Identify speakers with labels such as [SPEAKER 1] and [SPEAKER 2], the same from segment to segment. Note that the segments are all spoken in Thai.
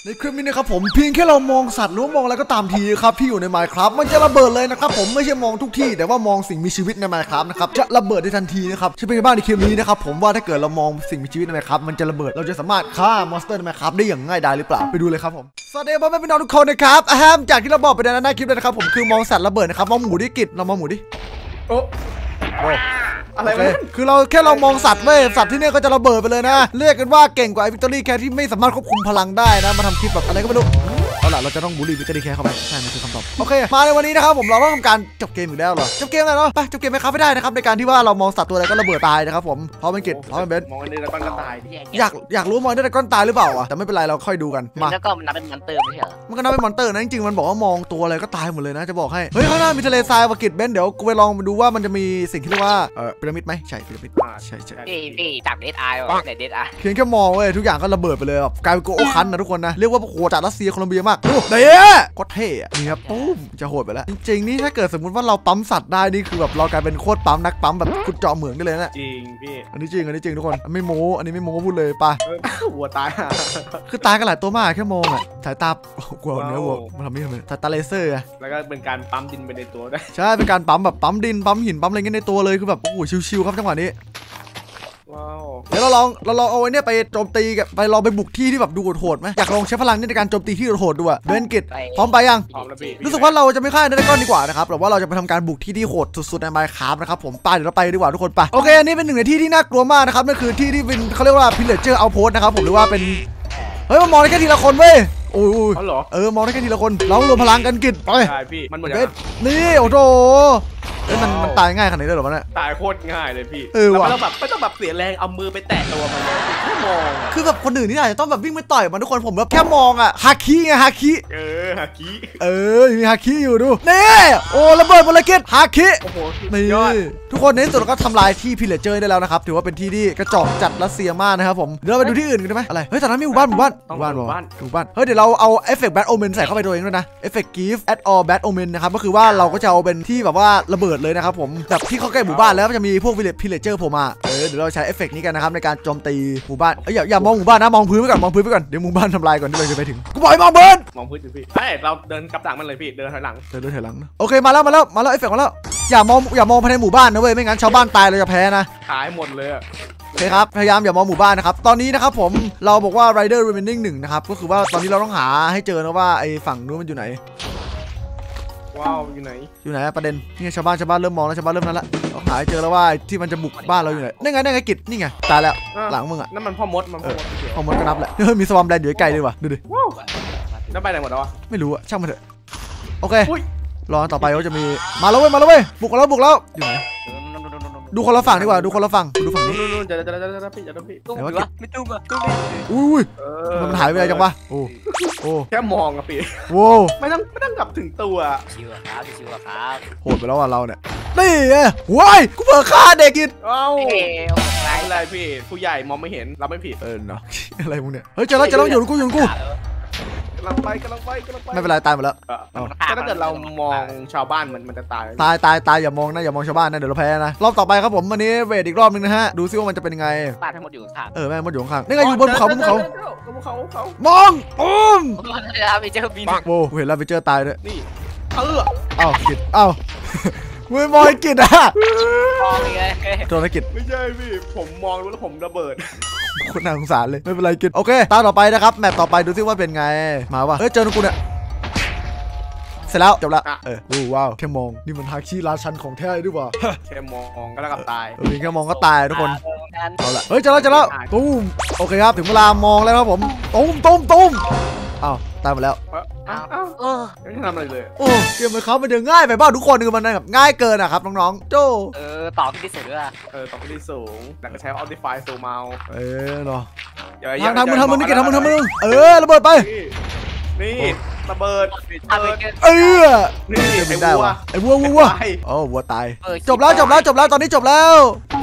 [SPEAKER 1] ในคลิปนี้นะครับผมเพียงแค่เรามองสัตว์หรือมองอะไรก็ตามทีครับที่อยู่ใน Minecraft มันจะระเบิดเลยนะครับผมไม่ใช่มองทุกที่แต่ว่ามองสิ่งมีชีวิตใน Minecraft นะครับจะระเบิดได้ทันทีนะครับใช่เป็นไงบ้างในคลิปนี้นะครับผมว่าถ้าเกิดเรามองสิ่งมีชีวิตใน Minecraft มันจะระเบิดเราจะสามารถฆ่ามอนสเตอร์ใน Minecraft ได้อย่างง่ายดายหรือเปล่าไปดูเลยครับผมสวัสดีพ่อแม่พี่น้องทุกคนนะครับจากที่เราบอกไปในหน้าคลิปเลยนะครับผมคือมองสัตว์ระเบิดนะครับมองหมูดิกิจเรามองหมูดิโอ้อะไรวะคือเรามองสัตว์เว้ยสัตว์ที่นี่ก็จะระเบิดไปเลยนะเรียกกันว่าเก่งกว่าไอ้วิกตอรี่แคทที่ไม่สามารถควบคุมพลังได้นะมาทำคลิปแบบอะไรก็ไม่รู้เอาล่ะเราจะต้องบูลลี่วิกตอรี่แคทเข้าไปใช่มันคือคำตอบโอเคมาในวันนี้นะครับผมเราต้องทำการจบเกมอีกแล้วเหรอจบเกมอะไรเนาะไปจบเกมไปครับไม่ได้นะครับในการที่ว่าเรามองสัตว์ตัวอะไรก็ระเบิดตายนะครับผมพอเป็นกิจพอเป็นเบน
[SPEAKER 2] มองในระเบิดก็ตาย
[SPEAKER 1] อยากรู้มองในระเบิดก็ตายหรือเปล่าอ่ะแต่ไม่เป็นไรเราค่อยดูกันมา
[SPEAKER 3] แล้วก็มันนับเป็นมอนเตอร์ไม่ใช่เหรอ
[SPEAKER 1] มันก็นับเป็นมอนเตอร์นะจริงๆมันบอกว่ามองตัวอะไรก็ตายหมดเลยนะจะบอกให้เฮ้ยข้างหน้ามีทะเลทรายกิจเบนเดี๋ยวกูไปลองดูว่ามันจะมีสิ่งที่เรียกว่าพีระมิดไหมใช่พีระมิดใช่
[SPEAKER 3] พี่จับเดดไอว่ะไหนเดดไอ
[SPEAKER 1] เพียงแค่มองเว้ยทุกอย่างก็ระเบิดไปเลยแบบกลายเป็นโกโอคันนะทุกคนนะเรียกว่าโหจากรัสเซียโคลอมเบียมากดูเด้ก็เท่อะนี่ครับปุ๊บจะโหดไปแล้วจริงๆนี่ถ้าเกิดสมมติว่าเราปั๊มสัตว์ได้นี่คือแบบเรากลายเป็นโคตรปั๊มนักปั๊มแบบกุดเจาะเหมืองได้เลยนะ
[SPEAKER 2] จริงพี่
[SPEAKER 1] อันนี้จริงทุกคนไม่โม้อันนี้ไม่โม้พูดเลยป่ะ
[SPEAKER 2] วัวตาย
[SPEAKER 1] คือตายกันหลายตัวมากแค่มองอ่ะสายตากลัวเนื้อวัวมันทำไม่ทำไมสายตาเลเซอร์
[SPEAKER 2] แล้วก็เป็นการปั๊มดินไปในตัวได้
[SPEAKER 1] ใช่เป็นการปั๊มแบบปั๊มดินปั๊มหินปั๊มอะไรเงี้ยในตัวเลยคือแบบโอ้โหชิวๆครับจังหวะนี้เดี๋ยวเราลองเอาไว้เนี่ยไปโจมตีกับไปลองไปบุกที่ที่แบบดูโหดไหมอยากลองใช้พลังในการโจมตีที่โหดดูอะเบนกิตพร้อมไปยัง
[SPEAKER 2] พร้อมแล้วพี่
[SPEAKER 1] รู้สึกว่าเราจะไม่ฆ่าได้ก้อนดีกว่านะครับแต่ว่าเราจะไปทำการบุกที่โหดสุดๆใน Minecraft นะครับผมไปเดี๋ยวเราไปดีกว่าทุกคนไปโอเคอันนี้เป็นหนึ่งในที่ที่น่ากลัวมากนะครับนั่นคือที่เป็นเขาเรียกว่าพิลเลเจอร์เอาโพสนะครับผมหรือว่าเป็นเฮ้ยมันมองได้แค่ทีละคนเว้ยโอ้ยมองได้แค่ทีละคนเรารวมพลังกันกิตไป
[SPEAKER 2] ใช่พี่มันเหมือน
[SPEAKER 1] นี่โอ้โหมันตายง่ายขนาดนี้เลยหรอวะเนี่ย
[SPEAKER 2] ตายโคตรง่ายเลยพี่ไม่ต้องแบบเสียแรงเอามือไปแตะตัวมันแค่มอง
[SPEAKER 1] คือแบบคนอื่นนี่อาจจะต้องแบบวิ่งไปต่อยมันทุกคนผมแบบแค่มองอะฮาคิไงฮาคิ
[SPEAKER 2] ฮาคิ
[SPEAKER 1] มีฮาคิอยู่ดูนี่โอ้ระเบิดบอลเกตฮาคิ
[SPEAKER 2] โอ้โห
[SPEAKER 1] นี่ทุกคนในที่สุดเราก็ทำลายที่พิลเลเจอร์ได้แล้วนะครับถือว่าเป็นที่ที่กระจอกจัดรัสเซียมากนะครับผมเดี๋ยวเราไปดูที่อื่นกันได้ไหมอะไรเฮ้ยแต่นั้นมีหมู่บ้านเฮ้ยเดี๋ยวเราเอาเอฟเฟกต์แบทโอเมนใส่เข้าไปตัวเองด้วยนะเอฟเฟกต์กิฟต์แอดออลแบทโอเมนนะครับก็คือว่าเราก็จะเอาเป็นที่แบบว่าระเบิดเลยนะครับผมแบบที่เขาใกล้หมู่บ้านแล้วจะมีพวกพิลเลเจอร์โผล่มาเดี๋ยวเราใช้เอฟเฟกต์นี้กันนะครับในการโจมตีหมู่บ้านอย่ามองหมู่บ้านนะมองพื้นไปก่อนเดี๋ยวหมู่บ้านทำลายก่อนที่เราจะไปถึงกูบอกให้มองพื้น
[SPEAKER 2] อยู่พี่เฮ้ยเราเดินกลับหลังมันเลยพี่เดินถอยหลัง
[SPEAKER 1] นะโอเคมาแล้วเอฟเฟกต์มาแล้วอย่ามองภายในหมู่บ้านนะเว้ยไม่งั้นชาวบ้านตายเราจะแพ้นะ
[SPEAKER 2] หายหมดเลย
[SPEAKER 1] โอเคครับพยายามอย่ามองหมู่บ้านนะครับตอนนี้นะครับผมเราบอกว่า Rider Remaining 1นะครับก็คือว่าตอนนี้เราต้องหาให้เจอนะว่าไอ้ฝั่งนู้นมันอยู่ไหน
[SPEAKER 2] ว้าวอยู่ไหน
[SPEAKER 1] ประเด็นนี่ชาวบ้านเริ่มมองแล้วชาวบ้านเริ่มนั้นละเราหาเจอแล้วว่าที่มันจะบุกบ้านเราอยู่ไหนนี่ไงกิจนี่ไงตายแล้วหลังมึงอ่ะ
[SPEAKER 2] นั่นมันพ่อมด
[SPEAKER 1] ก็นับแหละมีสวอมแลนด์อยู่ใกล้เลยว่ะดูดิ
[SPEAKER 2] นั่นไปไหนหมดแล้ววะ
[SPEAKER 1] ไม่รู้อะช่างมันเถอะโอเครอต่อไปก็จะมีมาแล้วเว้ยบุกแล้วอยู่ไหนดูคนละฝั่งดีกว่าดูฝั่งนี้
[SPEAKER 2] จะพี่
[SPEAKER 3] ไม่ตุ้มอ่ะ
[SPEAKER 1] อุ้ยมันหายไปไหนจังวะโอ้
[SPEAKER 2] แค่มองอะพี่
[SPEAKER 1] โว้
[SPEAKER 2] ไม่ต้องกลับถึงตัว
[SPEAKER 3] ชิวครับ
[SPEAKER 1] โหดไปแล้วเราเนี่ยนี่ไงว้ายกูเปิดฆ่าเด็กกิน
[SPEAKER 2] อะไรพี่ผู้ใหญ่มองไม่เห็นเราไม่ผิด
[SPEAKER 1] เนาะอะไรมึงเนี่ยเฮ้ยจะแล้วอยู่กูกำลังไปไม่เป็นไรตายหมดแล้ว
[SPEAKER 2] ถ้าเกิดเรามองชาวบ้านมันจะตาย
[SPEAKER 1] อย่ามองชาวบ้านนะเดี๋ยวเราแพ้นะรอบต่อไปครับผมวันนี้เวทอีกรอบนึงนะฮะดูซิว่ามันจะเป็นยังไง
[SPEAKER 3] บ้านทั้งหมดอยู่ข้าง
[SPEAKER 1] แม่หมดอยู่ข้างนี่ไงอยู่บนเขามอง
[SPEAKER 3] ไปเจอบิน
[SPEAKER 1] โว้เห็นแล้วไปเจอตายด้วย
[SPEAKER 2] นี่
[SPEAKER 1] กิจมือมอยกิจอะ
[SPEAKER 3] มองไง
[SPEAKER 1] โดนกิจ
[SPEAKER 2] ไม่ใช่พี่ผมมองแล้วผมระเบิด
[SPEAKER 1] คนน่าสงสารเลยไม่เป็นไรกิจโอเคตาต่อไปนะครับแมปต่อไปดูซิว่าเป็นไงมาว่ะเจอกูเนี่ยเสร็จแล้วจบละว้าวแค่มองนี่มันฮาคิราชันของแท้ด้วยว่ะ
[SPEAKER 2] แค่มองก็แล้วก็ตาย
[SPEAKER 1] แค่มองก็ตายทุกคนเอาละเจอแล้วตุ้มโอเคครับถึงเวลามองแล้วครับผมตุ้มตายหมดแล้ว
[SPEAKER 2] ไม่ทำอะไรเลย
[SPEAKER 1] เกมมันเขามันเดือดง่ายไปบ้างทุกคนคือมันแบบง่ายเกินอะครับน้องๆโจ
[SPEAKER 3] ต่อที่สูงด้วย
[SPEAKER 2] ต่อที่สูงแต่ก็ใช้ Optify สูงเมา
[SPEAKER 1] เนาะ
[SPEAKER 2] ท
[SPEAKER 1] ำมึงนี่เกทำมึงระเบิดไป
[SPEAKER 2] นี่ระเบิด
[SPEAKER 1] นี่ไม่ได้วะไอ้วัววัวตายจบแล้วตอนนี้จบแล้ว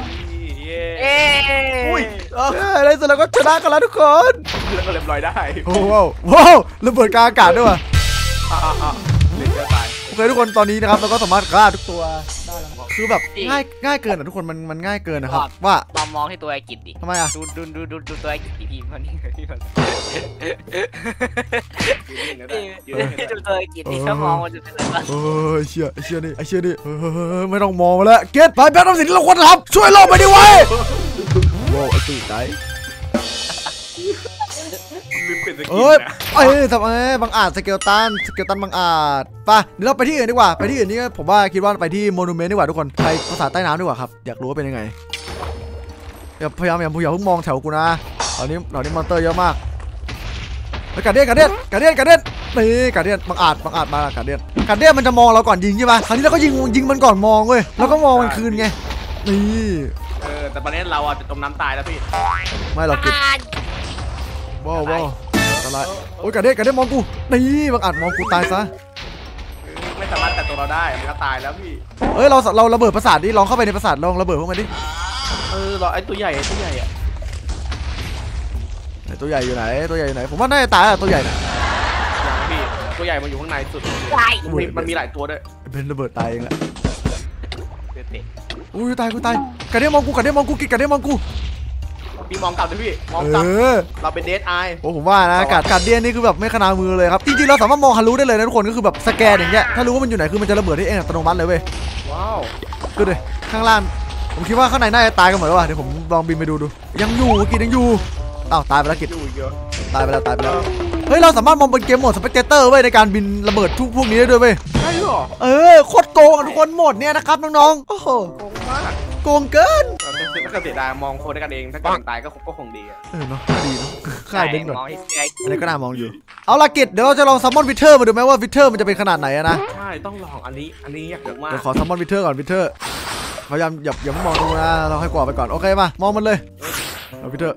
[SPEAKER 1] อะไรเสร็จแล้วก็ชนะกันแล้วทุกคน
[SPEAKER 2] แล้วก็เรียบร้อยได้
[SPEAKER 1] ว้าวระเบิดกลางอากาศด้วยว่ะโอเคทุกคนตอนนี้นะครับเราก็สามารถฆ่าทุกตัวได้แล้วคือแบบง่ายเกินอ่ะทุกคนมันง่ายเกินนะครับว่าม
[SPEAKER 3] องที่ตัวไอ้กิจดิ
[SPEAKER 1] ทำไมอ่ะ
[SPEAKER 3] ดูตัวไอ้กิจพี่มันนี่พี่มันดูตัวไอ้กิจที่ชอบมองมันจะเป็นอะไรวะ
[SPEAKER 1] เชี่ยนี่ไม่ต้องมองแล้วเกตไปแป๊บทำสิ่งที่เราควรทำช่วยโลกไปดิเว้ยว้าวไอ้ตู่ใจทำไมบังอาจสเกลตันบังอาจป่ะเดี๋ยวเราไปที่อื่นดีกว่าไปที่อื่นนี่ผมว่าคิดว่าไปที่โมนูเมนต์ดีกว่าทุกคนไปปราสาทใต้น้ำดีกว่าครับอยากรู้ว่าเป็นยังไงพยายามอย่าเพิ่งมองแถวกูนะตอนนี้มอนเตอร์เยอะมากกาเดียนนี่กาเดียนบังอาจมากาเดียนมันจะมองเราก่อนยิงใช่ป่ะคราวนี้เราก็ยิงมันก่อนมองเว้ยแล้วก็มองมันคืนไงนี่
[SPEAKER 2] แต่ตอนนี้เราจะจมน้ำตายแล้วพี่
[SPEAKER 1] ไม่เรากินว้าวอะไรโอ้ยกาเดียนมองกูนี่บังอาจมองกูตายซะ
[SPEAKER 2] ไม่สามารถแต่ตัวเราได้มันก็ตายแล้วพี่
[SPEAKER 1] เราระเบิดปราสาทดิลองเข้าไปในปราสาทลองระเบิดพวกมันดิ
[SPEAKER 2] เราไอ้ตัวใหญ่อ่ะตัวใหญ่
[SPEAKER 1] อยู่ไหนผมว่าน่าจะตายอ่ะตัวใหญ่น่ะ
[SPEAKER 2] อย่างพี่ตัวใหญ่มันอยู่ข้างในสุดมันมีหลายตัวด้วย
[SPEAKER 1] เป็นระเบิดตายเองแหละอุ้ยตายกาเดียนมองกู
[SPEAKER 2] พี่มองกลับเลยพี่มองกลับเราเป็นเดดไอ
[SPEAKER 1] โอ้ผมว่านะกาเดียนนี่คือแบบไม่ขนามือเลยครับจริงๆเราสามารถมองทะลุได้เลยนะทุกคนก็คือแบบสแกนอย่างเงี้ยถ้ารู้ว่ามันอยู่ไหนคือมันจะระเบิดให้เองอัตโนมัติเลยเว้ย
[SPEAKER 2] ว้าว
[SPEAKER 1] ดูดิข้างล่างผมคิดว่าข้างในน่าจะตายกันหมดแล้วว่ะเดี๋ยวผมลองบินไปดูยังอยู่กินยังอยู่อ้าวตายไปแล้วกินตายไปแล้วเฮ้ยเราสามารถมองบนเกมโหมดสเปกเตอร์เว้ยในการบินระเบิดพวกนี้ได้ด้วยเว้ย
[SPEAKER 2] ใช่หรอ
[SPEAKER 1] โคตรโกงทุกคนโหมดเนี้ยนะครับน้องๆโอ้โหโกงเกิน
[SPEAKER 2] ถ้าเกิดเสียดายมองคนด้วยกันเองถ้าเกิดตายก็คงดี
[SPEAKER 1] เนาะดีเนาะค่ายเบนก่อนอันนี้ก็น่ามองอยู่เอาละกิจเดี๋ยวเราจะลองซัมมอนวิเทอร์มาดูไหมว่าวิเทอร์มันจะเป็นขนาดไหนนะ
[SPEAKER 2] ใช่ต้องลองอันนี้อยากมาก
[SPEAKER 1] เดี๋ยวขอซัมมอนวิเทอร์ก่อนวิเทอร์พยายามอย่ามองดูนะเราให้กว่าไปก่อนโอเคมามองมันเลยวิเทอร์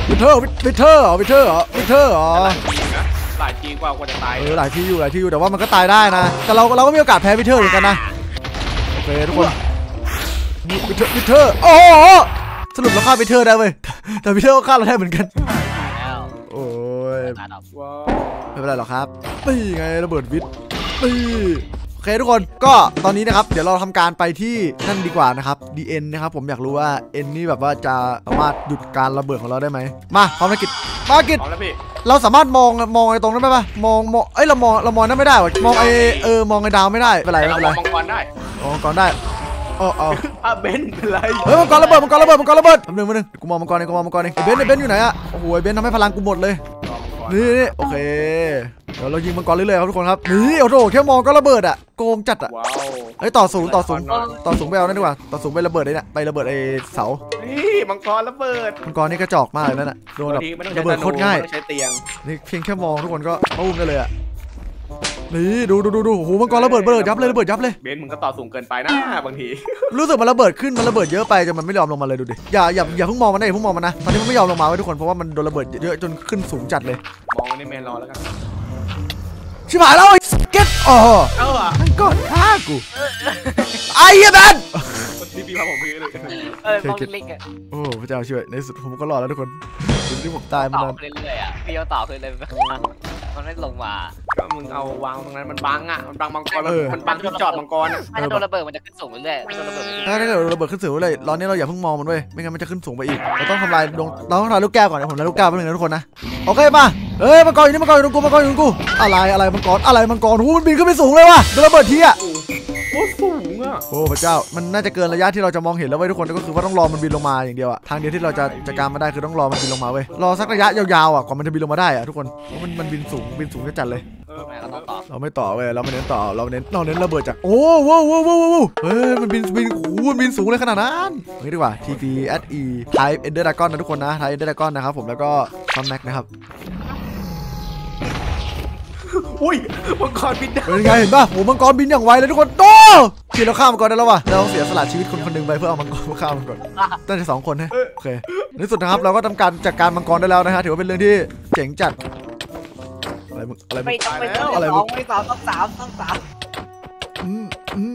[SPEAKER 2] หลายทีกว่าจะตาย
[SPEAKER 1] หลายทีอยู่แต่ว่ามันก็ตายได้นะแต่เราก็มีโอกาสแพ้วิเทอร์เหมือนกันนะโอเคทุกคนวิเทอร์โอ้สรุปเราฆ่าวิเทอร์ได้เว้ยแต่วิเทอร์ก็ฆ่าเราได้เหมือนกันโอ้ยไม่เป็นไรหรอกครับนี่ไงระเบิดวิทนี่โอเคทุกคนก็ตอนนี้นะครับเดี๋ยวเราทำการไปที่นั่นดีกว่านะครับ DN นะครับผมอยากรู้ว่า N นี่แบบว่าจะสามารถหยุดการระเบิดของเราได้ไหมมาพร้อมกิจเราสามารถมองไอ้ตรงนั้นได้ปะมองเรามองนั่นไม่ได้ว่ะมองมองไอ้ดาวไม่ได้เป็นไร
[SPEAKER 2] มองก่อนได้
[SPEAKER 1] ได้
[SPEAKER 2] เบนเป็นไร
[SPEAKER 1] มังกรระเบิดแป๊บนึงกูมองมังกรเองเบนอยู่ไหนอะโอ้โหเบนทำให้พลังกูหมดเลยนี่โอเคเดี๋ยวเรายิงมังกรเรื่อยๆครับทุกคนครับนี่โอ้โหแค่มองก็ระเบิดอะโกงจัดอะต่อสูงไปเอานั่นดีกว่าต่อสูงไประเบิดเลยเนี่ยไประเบิดไอ้เสา
[SPEAKER 2] นี่มังกรระเบิด
[SPEAKER 1] มังกรนี่กระจอกมากเลยนั่นอะโดนแบบระเบิดโคตรง่าย
[SPEAKER 2] ใช้เตียง
[SPEAKER 1] นี่เพียงแค่มองทุกคนก็ตุ้มกันเลยอะนี่ดูโอ้โหมังกรระเบิดยับเลย
[SPEAKER 2] เบนมึงก็ต่อสูงเกินไปนะบางที
[SPEAKER 1] รู้สึกมันระเบิดขึ้นมันระเบิดเยอะไปจนมันไม่ยอมลงมาเลยดูดิอย่าเพิ่งมองมันนะตอนนี้มันไม่ยอมลงมาไว้ทุกคนเพราะว่ามันโดนระเบิดเยอะจนขึ้นสูงจัดเลย
[SPEAKER 2] มองนี่แมนรอแล้วกัน
[SPEAKER 1] ชิบหายแล้วไอ้เก็ตมันกดฆ่ากูไอ้แบน
[SPEAKER 2] พี่พาผมพี่เลย
[SPEAKER 3] มองลิงอะ
[SPEAKER 1] โอ้พระเจ้าช่วยในสุดผมก็รอดแล้วทุกคนที่ผมตายมัน
[SPEAKER 3] ต่อเรื่อยๆอะพี่เอาต่อเลยมันไม่ลงมา
[SPEAKER 2] ก็มึงเอาวางตรงนั้นมันบังอ่ะมันบังมังกรมันบังที่จอดมังกรอ่ะ
[SPEAKER 3] ถ้าโดนระเบิดมันจะขึ้นสูงเรื่อยๆ
[SPEAKER 1] ถ้าเกิดระเบิดขึ้นสูงเลยตอนนี้เราอย่าเพิ่งมองมันเว้ยไม่งั้นมันจะขึ้นสูงไปอีกเราต้องทำลายลูกแก้วก่อนผมทำลายลูกแก้วไปหนึ่งนะทุกคนนะโอเคมามังกรอยู่นี่มังกรอยู่ตรงกูอะไรมังกรหูมันบินขึ้นไปสูงเลยว่ะโดนระเบิดทีอ่ะ
[SPEAKER 2] โอ้สูงอ่ะ
[SPEAKER 1] โอ้พระเจ้ามันน่าจะเกินระยะที่เราจะมองเห็นแล้วเว้ยทุกคนก็คือว่าต้องรอมันบินลงมาอย่างเดียวอ่ะทางเดียวที่เราจะจัดการมันได้คือต้องรอมันบินลงมาเว้ยรอสักระยะยาวๆอ่ะก่อนมันจะบินลงมาได้อ่ะทุกคนมันบินสูงจัดเลยเราไม่ต่อเว้ยเราไม่เน้นต่อเราเน้นระเบิดจากโอ้โหมันบินสูงเลยขนาดนั้นนี่ดีกว่า TP SE Type Ender Dragon นะทุกคนนะ Type Ender Dragon นะครับผมแล้วก็ Sun Max นะครับ
[SPEAKER 2] อุ้ยมังกรบินได้
[SPEAKER 1] เป็นไงเห็นป่ะโอ้มังกรบินอย่างไวเลยทุกคนโตที่เราฆ่ามังกรได้แล้วว่ะเราเสียสละชีวิตคนหนึ่งไปเพื่อเอามังกรมาฆ่ามันก่อนตั้งแต่2 คนนะโอเคในสุดนะครับเราก็ทำการจัดการมังกรได้แล้วนะฮะถือว่าเป็นเรื่องที่เจ๋งจัดอะไรมึง
[SPEAKER 3] ไม่ต้อง3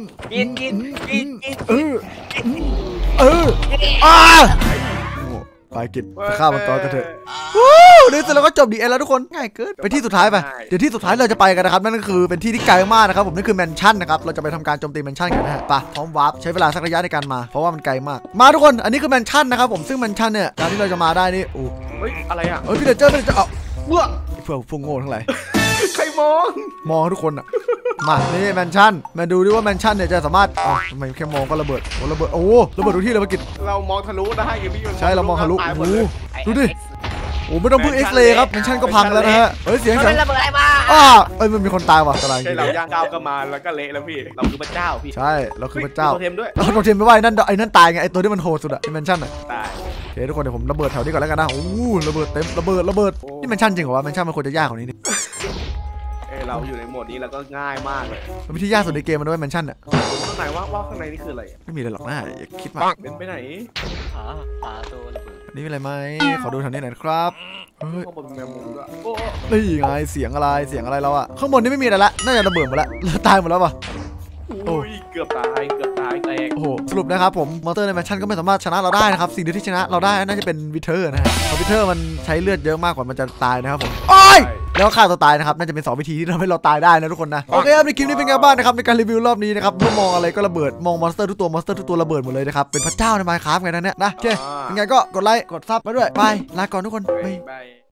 [SPEAKER 3] กิน
[SPEAKER 1] ไปกิจไปฆ่ามันต่อกันเถอะเดี๋ยวเสร็จแล้วก็จบดีเอ็นแล้วทุกคนง่ายเกินไปที่สุดท้ายไปเดี๋ยวที่สุดท้ายเราจะไปกันนะครับนั่นก็คือเป็นที่ที่ไกลมากนะครับผมนั่นคือแมนชั่นนะครับเราจะไปทำการโจมตีแมนชั่นกันนะฮะไปพร้อมวาร์ปใช้เวลาสักระยะในการมาเพราะว่ามันไกลมากมาทุกคนอันนี้คือแมนชั่นนะครับผมซึ่งแมนชั่นเนี่ยการที่เราจะมาได้นี่โอ้
[SPEAKER 2] เฮ้ยอะไรอ่ะ
[SPEAKER 1] พี่เดเจอร์เอา
[SPEAKER 2] เบื่อ
[SPEAKER 1] เพื่อพวกโง่ทั้งหลาย
[SPEAKER 2] ใครมอง
[SPEAKER 1] ทุกคนอ่ะมานี่แมนชั่นมาดูดิว่าแมนชั่นเนี่ยจะสามารถทำไมแค่มองก็ระเบิดระเบิดโอ้ระเบิดทุกที่เลยมากิจ
[SPEAKER 2] เรามองทะลุได้ไงพี่
[SPEAKER 1] ใช่เรามองทะลุดูดิโอ้ไม่ต้องพึ่งเอ็กซ์เรย์ครับแมนชั่นก็พังแล้วนะฮะเสียง
[SPEAKER 3] ระเบิดอะไรมา
[SPEAKER 1] มันมีคนตายว่ะอะไร
[SPEAKER 2] เราย่างก้าวก็มาแล้วก็เละแล้วพี่เราคือพระเจ้าพี่
[SPEAKER 1] ใช่เราคือพระเจ้า
[SPEAKER 2] โทเทมด้วย
[SPEAKER 1] เราโทเทมไม่ไหวนั่นไอ้นั่นตายไงไอ้ตัวที่มันโหดสุดอะแมนชั่นอะ
[SPEAKER 2] ตาย
[SPEAKER 1] โอเคทุกคนเดี๋ยวผมระเบิดแถวนี้ก่อนแล้วกันนะโอ้ระเบิดเต็มระเบิดนี่แมนชั่นจริงเหรอวะแมนชั่นมันควรจะยากกว่านี้นี่
[SPEAKER 2] เราอยู่ในโหมดนี้แล้วก็ง่ายมากเลย
[SPEAKER 1] มันที่ยากสุดในเกมมันด้วยแมนชั่นอะ
[SPEAKER 2] ข้างในว่าข้างในนี่คืออะไร
[SPEAKER 1] ไม่มีอะไรหรอกนะอย่าคิดมาก
[SPEAKER 2] เป็นไปไหน
[SPEAKER 3] ปลาตัวระเบิด
[SPEAKER 1] นี่มีอะไรไหมขอดูทางนี้หน่อยครับ
[SPEAKER 2] ข้างบนแมวมุมด้วย
[SPEAKER 1] นี่ไงเสียงอะไรเราอะข้างบนนี่ไม่มีอะไรละน่าจะระเบิดหมดละตายหมดแล้วป่ะ
[SPEAKER 2] โอ้ยเกือบตายแตก
[SPEAKER 1] โอ้โหสรุปนะครับผมมอนสเตอร์ในแมนชั่นก็ไม่สามารถชนะเราได้นะครับสิ่งที่ชนะเราได้น่าจะเป็นวิเทอร์นะฮะเพราะวิเทอร์มันใช้เลือดเยอะมากกว่ามันจะตายนะครับผมโอ้ยแล้วฆ่าตัวตายนะครับน่าจะเป็น2วิธีที่ทำให้เราตายได้นะทุกคนนะโอเคครับในคลิปนี้เป็นไงบ้างนะครับในการรีวิวรอบนี้นะครับเมื่อมองอะไรก็ระเบิดมองมอนสเตอร์ทุกตัวระเบิดหมดเลยนะครับเป็นพระเจ้าใน Minecraft ไงนะเนี่ยนะโอเคยังไงก็กดไลค์กดซับมาด้วยบายลาก่อนทุกคนบ๊าย